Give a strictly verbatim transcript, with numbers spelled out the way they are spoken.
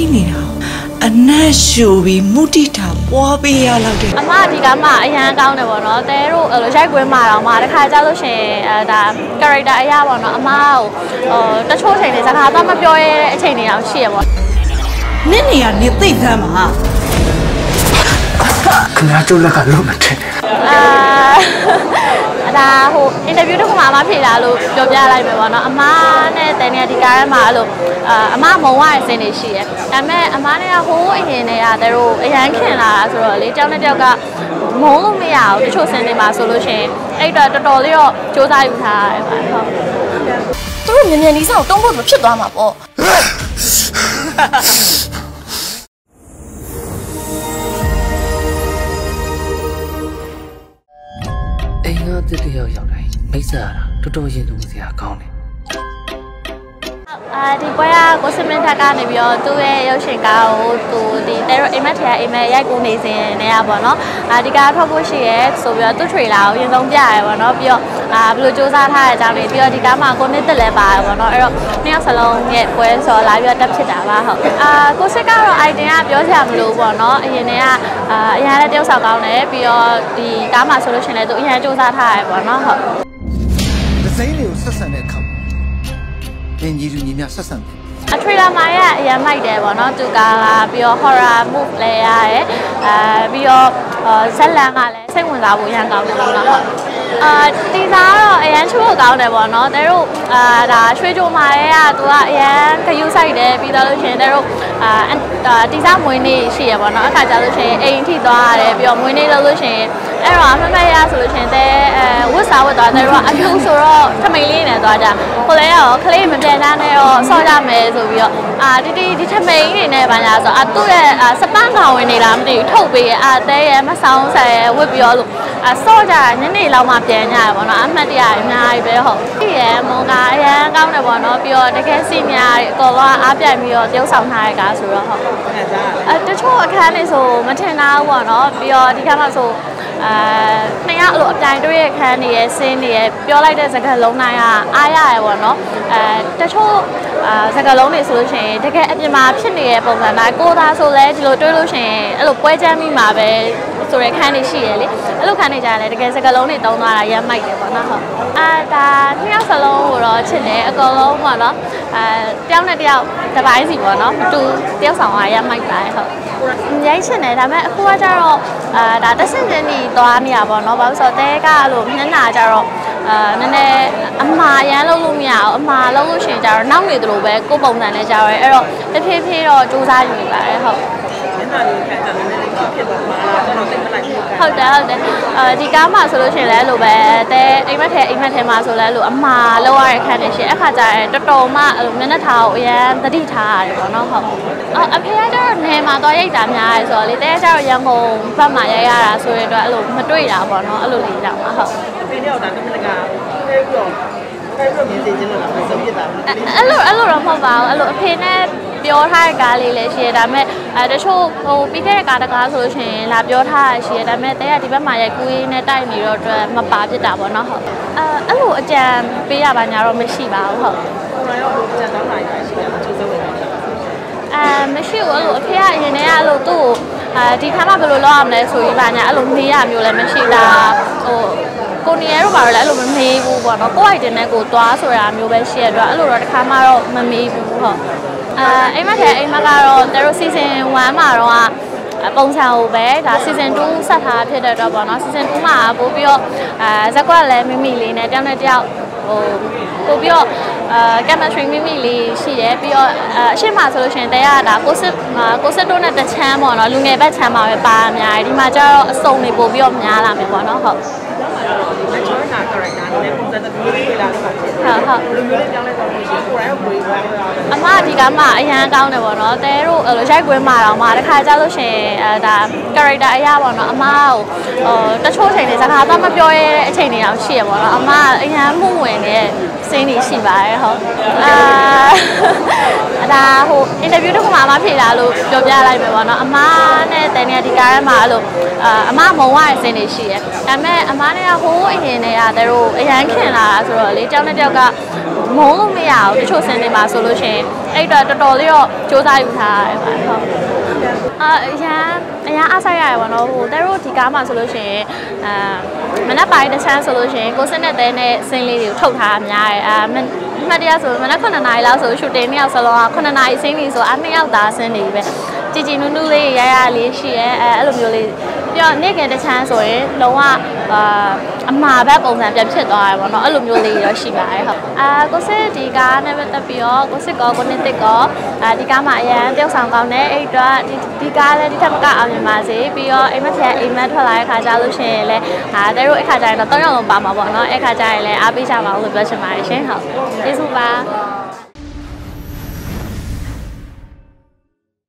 နေတော့အနက်ရှူပြီးမုတိတာပွားပေးရလောက်တယ်အမဒီကမှအရန်ကောင်းတယ်ပေါ့နော်တဲတို့အဲ့လိုရိုက်ကွင်းမှာတော့မှတခါကြလို့ရှင်အဲဒါ character အရာပေါ့နော်အမကိုဟိုတချို့ချိန်တွေစကားတော့မပြောရတဲ့အချိန်တွေအောင်ရှိရပေါ့နင့်နေရနေသိသမ်းမှာခင်ဗျားကျုပ်လက်ကလုံးမထင်အာဒါဟိုအင်တာဗျူးတစ်ခုမှအမဖြေလာလို့ပြောပြလိုက်မယ်ပေါ့နော်အမနဲ့တဲနေဒီကားထဲမှာအဲ့လိုအာအမမုံဝရတဲ့စင်းတွေရှိရဲဒါပေမဲ့အမနဲ့ကဟိုးအရင်တွေကတဲတို့အရန်ခင်လာတာဆိုတော့လေတောင်းတဲ့တောက်ကမုံလို့မရဘူးတချို့စင်းတွေမှာဆိုလို့ရှိရင်အဲ့တော့တော်တော်လေးတော့စူးစမ်းယူထားရတယ်ပါဟုတ်သူတို့မြန်မြန်လေးစောင့်တုံးဖို့ဖြစ်သွားမှာပေါ့အိမ်ကတစ်တယောက်ရောက်တိုင်းမိတ်ဆက်ရတာတော်တော်ရင်သုံးစရာကောင်းတယ်အာဒီပွဲကကိုစမင်းထက်ကနေပြီးတော့သူ့ရဲ့ရုပ်ရှင်ကားကိုသူဒီတဲရိုအိမ်မက်ထဲကအိမ်မက်ရိုက်ကူနေစဉ်နေရပါတော့အာဒီကားထွက်ဖို့ရှိရဲဆိုပြီးတော့သူ့ trailer ကိုရင်ဆုံးပြရဲပါတော့ပြီးတော့အာဘယ်လိုစူးစမ်းထားတဲ့အကြောင်းလေးပြီးတော့ဒီကားမှာကိုနစ်တက်လဲပါရပါတော့အဲ့တော့နှစ်ယောက်စလုံးရဲ့ပွဲဆိုလာပြီးတော့တက်ဖြစ်တာပါဟုတ်အာကိုစစ်ကတော့ item ကပြောစရာမလိုပေါ့နော်အရင်တည်းကအာအရင်လည်းတယောက်ဆောင်ကောင်းတယ်ပြီးတော့ဒီကားမှာဆိုလို့ရှိရင်လည်းသူအရင်စူးစမ်းထားရပါတော့ဟုတ်ဒီစိမ့်လေးကိုဆက်ဆံတဲ့အခါအင်ဂျီလူညီများဆက်ဆံတယ်အထရီလာမာရဲ့အရန်မိုက်တယ်ပေါ့နော်သူကပြီးတော့ horror move လဲရရဲအဲပြီးတော့ဇက်လန်ကလည်းစိတ်ဝင်စားဖို့ရန်ကောင်းတယ်ပေါ့နော်အာတီစားကတော့အရန်ချိုးကောင်းတယ်ပေါ့နော်တဲတို့အာဒါရွှေကြိုမာရဲ့ကသူကအရန်ခယူးဆိုင်တယ်ပြီးတော့လို့ရှိရင်တဲတို့အာတီစားမွေးနေ့ရှိရပေါ့နော်အခါကျလို့ရှိရင်အိမ်ထိသွားရတယ်ပြီးတော့မွေးနေ့လို့လို့ရှိရင်အဲ့တော့အမမရဆိုလို့ရှိရင်တဲအဲဝတ်စားဝတ်သွားတဲတို့ကအဖြူဆိုတော့ထမိန်လေးနဲ့သွားကြကိုလည်းရောခလေးမပြန်သားနဲ့ရောဆော့ကြမယ်ဆိုပြီးတော့အာတီတီဒီထမိန်တွေနဲ့ဗာညာဆိုအာသူ့ရဲ့စပန်းကောင်ဝင်နေလားမသိဘူးထုတ်ပေးအာတဲရဲ့မဆောင်ဆယ်ဝတ်ပြီးတော့လို့အဆော့ကြညနေလောက်မှပြန်ကြရပါတော့အမှတ်တရအများကြီးပဲဟုတ်ဒီရဲ့မုံကအရန်ကောင်းတယ်ပေါ့နော်ပြီးတော့တကယ်စီများအကောလုံးအားပြိုင်ပြီးတော့တယောက်ဆောင်ထားရကားဆိုတော့ဟုတ်အဲတချို့အခန်းတွေဆိုမထင်တာဘူးပေါ့နော်ပြီးတော့ဒီကမှဆိုအဲနှစ်ယောက်အဲ့လိုအပြိုင်တွေ့ရခန်းနေရဆင်းနေရပြောလိုက်တဲ့စကားလုံးတိုင်းကအားရရပေါ့နော်အဲတချို့အာစကားလုံးတွေဆိုလို့ရှိရင်တကယ်အပြင်မှာဖြစ်နေတဲ့ပုံစံတိုင်းကိုသားဆိုလဲဒီလိုတွေးလို့ရှိရင်အဲ့လိုပွဲချမ်းမိမှာပဲဆိုတဲ့ခန်းတွေရှိရလေအဲ့လိုခန်းတွေကြတယ်တကယ်စကားလုံးတွေတုံးသွားတာရမ်းမိုက်တယ်ပေါ့နော်ဟုတ်အာဒါနှစ်ယောက်စလုံးကိုတော့ချစ်တယ်အကုန်လုံးပေါ့နော်အဲတယောက်နဲ့တယောက်တစ်ပိုင်းစီပေါ့နော်တူတယောက်ဆောင်ကရမ်းမိုက်ပါတယ်ဟုတ်ရိုက်ချင်တယ်ဒါပေမဲ့အခုကကြတော့အာဒါတက်ဆင်တင်နေသွားနေရပါတော့ဘာလို့ဆိုတော့တဲကအဲ့လိုမျက်နှာကြတော့အာနည်းနည်းအမှားရမ်းလုပ်လို့မရအောင်အမှားလုပ်လို့ရှိရင်ကြတော့နောက်နေသလိုပဲကိုယ်ပုံစံနဲ့ကြရဲအဲ့တော့တဖြည်းဖြည်းတော့စူးစမ်းယူနေပါတယ်ဟုတ်မျက်နှာလေးခံကြတယ်နည်းနည်းလေးဖြစ်သွားမှာလားကျွန်တော်သိမလိုက်ဘူးဟုတ်တယ်ဟုတ်တယ်အဲဒီကားမှာဆိုလို့ရှိရင်လည်းအဲ့လိုပဲတဲအိမ်မက်ထဲအိမ်မက်ထဲမှာဆိုလည်းအဲ့လိုအမှားလုပ်ရတဲ့ခန်းနေရှင်အခါကျရင်တော်တော်မှအဲ့လိုမျက်နှာထားကိုအရန်သတိထားရတယ်ပေါ့နော်ဟုတ်အဖေကကျတော့နေမှာတော့ရိုက်တာများရဲဆိုတော့လေတဲကကျတော့ရန်ကုန်ဘက်မှာရိုက်ရတာဆိုရင်တော့အဲ့လိုမတွေ့တာပေါ့နော်အဲ့လိုလေးတော့မှာဟုတ်အဖေနဲ့တော့ဒါကမလကဲပြီးတော့အဲ့လိုမြင်စေချင်လို့လားမဆုံးပြတာအဲ့လိုအဲ့လိုတော့မဟုတ်ပါဘူးအဲ့လိုအဖေနဲ့ပြောထားတဲ့ကားလေးလည်းရှိရဒါပေမဲ့အဲတချို့ဟိုပြီးခဲ့တဲ့ကားတကားဆိုလို့ရှိရင်လာပြောထားရရှိရဒါပေမဲ့တဲကဒီဘက်မှာရိုက်ကူးရင်းနဲ့တိုက်နေတော့အတွက်မပါဖြစ်တာပေါ့နော်ဟုတ်အဲအဲ့လိုအကြံပေးရပါညာတော့မရှိပါဘူးဟုတ်ဟိုတော့အကြံတောင်းတာရှိတယ်အချို့ဆုံးဝင်တာအဲမရှိဘူးအဲ့လိုအဖေကအရင်တည်းကအဲ့လိုသူ့ကိုအဲဒီခါမှဘယ်လိုလုပ်ရမလဲဆိုပြီးပါညာအဲ့လိုမေးရမျိုးလည်းမရှိတာဟိုကိုနေရတော့ပါတော့လည်းအဲ့လိုမမေးဘူးပေါ့နော်ကိုယ့် item နဲ့ကိုသွားဆိုတာမျိုးပဲရှိရတော့အဲ့လိုတော့တစ်ခါမှတော့မမေးဘူးဟုတ်အဲအိမ်မက်ထဲအိမ်မက်ကတော့တဲရို season one မှာတော့ပုံစံကိုပဲဒါ season two ဆက်ထားဖြစ်တဲ့တော့ပေါ့နော် season two မှာပို့ပြီးတော့အဲဇက်ကွက်လည်းမိမိလေးနဲ့တယောက်နဲ့တယောက်ဟိုပို့ပြီးတော့အဲ chemistry မိမိလေးရှိရဲပြီးတော့အရှိမဆိုလို့ရှိရင်တဲရဒါကိုစစ်ကိုစစ်တို့နဲ့တချမ်းပေါ့နော်လူငယ်ဘက်ချမ်းမှာပဲပါအများကြီးဒီမှာကျတော့အစုံတွေပို့ပြီးတော့များလာမယ်ပေါ့နော်ဟုတ်ကျွန်တော်က character နဲ့ပုံစံတစ်မျိုးလေးလာလို့ပါဖြစ်ဟုတ်ဟုတ်လူမျိုးလေးပြောင်းလဲတော့ရှိကိုယ်တိုင်ကိုယ်ဝမ်းအမဒီကမှအရန်ကောင်းတယ်ပေါ့နော်တဲတို့အဲ့လိုရိုက်ကွင်းမှာတော့မှတခါကြလို့ရှိရင်အဲဒါ character အရာပေါ့နော်အမကိုဟိုတချို့ချိန်တွေစကားတော့မပြောရတဲ့အချိန်တွေအောင်ရှိရပေါ့နော်အမအရန်မှုဝင်နေတဲ့စင်းတွေရှိပါတယ်ဟုတ်အာဒါဟိုအင်တာဗျူးတစ်ခုမှအမဖြေလာလို့ပြောပြလိုက်မယ်ပေါ့နော်အမနဲ့တဲနေဒီကားထဲမှာအဲ့လိုအာအမမုံဝရတဲ့စင်းတွေရှိရဲဒါပေမဲ့အမနဲ့ကဟိုးအရင်တွေကတဲတို့အရန်ခင်လာတာဆိုတော့လေတောင်းတဲ့တောက်ကမမုန်းလို့မရဘူးတချို့စင်တွေမှာဆိုလို့ရှိရင်အဲ့တော့တော်တော်လေးတော့စူးစမ်းယူထားရတယ်ပါဟုတ်အာအရန်အရန်အားဆိုင်ရတယ်ပေါ့နော်ဟိုတဲတို့ဒီကားမှာဆိုလို့ရှိရင်အာမနက်ပိုင်းတစ်ချမ်းဆိုလို့ရှိရင်ကိုစစ်နဲ့တဲနဲ့စင်လေးတွေကိုထုတ်ထားအများရဲ့အာမှတ်တရဆိုမနက်ခုနှစ်နာရီလောက်ဆိုရှူတင်နှစ်ယောက်စလုံးကခုနှစ်နာရီစင်းနေဆိုအနှစ်ယောက်သားစင်းနေပဲကြည်ကြည်နူးနူးလေးရရလေးရှိရဲအဲအဲ့လိုမျိုးလေးပြီးတော့နေ့ကတချမ်းဆိုရင်လုံးဝအာအမှားဘက်ပုံစံပြန်ဖြစ်သွားတယ်ပေါ့နော်အဲ့လိုမျိုးလေးရောရှိပါတယ်ဟုတ်အာကိုစစ်ဒီကားနဲ့ပတ်သက်ပြီးတော့ကိုစစ်ကောကိုနှစ်တစ်ကောအာဒီကားမှာအရန်တယောက်ဆောင်ကောင်းတယ်အဲ့တော့ဒီဒီကားလည်းဒီထက်မကအောင်မြင်ပါစေပြီးတော့အိမ်မက်ဆက်အိမ်မက်ထွက်လာတဲ့ခါကျလို့ရှိရင်လည်းအာတဲတို့အခါကျရင်တော့၃ယောက်လုံးပါမှာပေါ့နော်အဲ့ခါကျရင်လည်းအားပေးကြပါဦးလို့ပြောချင်ပါတယ်ရှင်ဟုတ်ကျေးဇူးပါ